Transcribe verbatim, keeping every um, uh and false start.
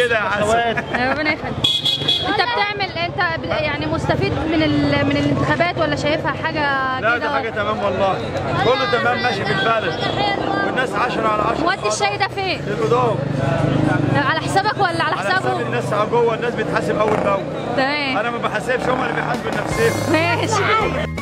كده يا حسن. ربنا يخليك. انت بتعمل انت يعني مستفيد من ال... من الانتخابات ولا شايفها حاجه كده؟ لا ده حاجه تمام والله، كله تمام ماشي في البلد والناس عشرة على عشرة. ودي الشاي ده فين؟ للقضاء. على حسابك ولا على حسابه؟ على حساب الناس جوه، الناس بتحاسب اول باول. تمام. انا ما بحاسبش، هم اللي بيحاسبوا نفسهم. ماشي.